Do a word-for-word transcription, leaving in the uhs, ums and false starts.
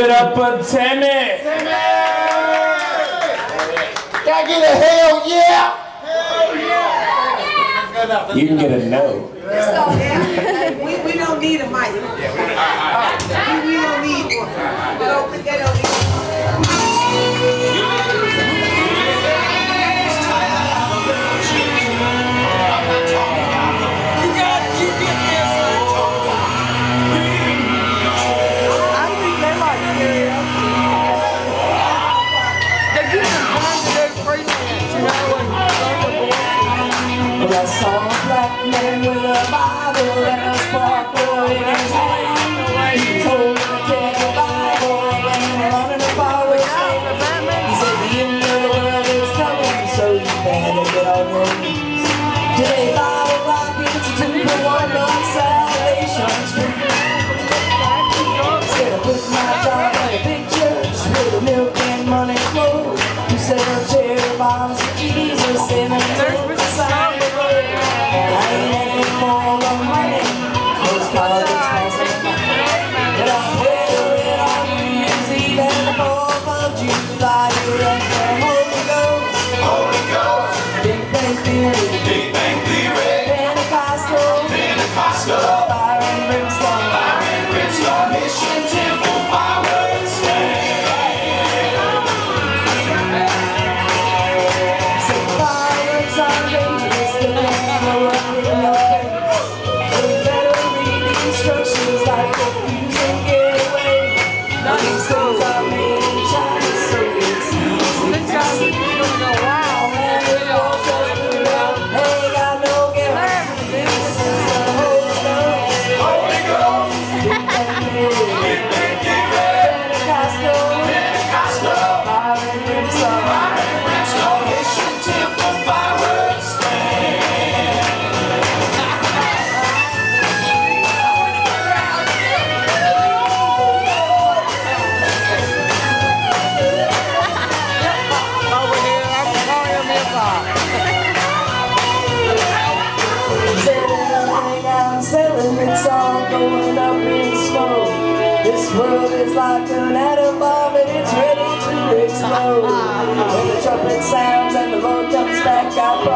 Give it up for Timmy! Timmy! Can I get a hell yeah? Hell yeah! You can get a no. we, we don't need a mic. We, we don't need one. We don't put that on the I saw a black man with a Bible and a sparkle in his hand. He told me to take the Bible and run in the forward stand. He said the end of the world is coming, so you better get on your knees. Today Bible rockets to the one on Salvation Street. Said I put my job in a big church with the milk and money flow. You said a cherry bombs for Jesus and a milk sign. I ain't any more of money, those college expenses. But I'm waiting on New Year's Eve and the fourth of July. You rest the Holy Ghost, Holy Ghost, Big Bang Theory, Big Bang Theory, Pentecostal, Pentecostal, Fire and Brimstone, Fire and Brimstone, Mission Temple, Firework Stand. Say fireworks are dangerous, they never run in your face. So you better read the instructions like refuse and get away. These things are made in China, so it's easy to see. Wow, man, it all just blew out. Hey, got no guarantee. This is the Holy Ghost, Holy Ghost, Big Bang Theory, Big Bang Theory, Pentecostal, Pentecostal, Fire and Brimstone, Fire and Brimstone, Mission Temple, Firework Stand. Selling, it's all going up in smoke. This world is like an atom bomb and it's ready to explode. When the trumpet sounds and the Lord comes back, I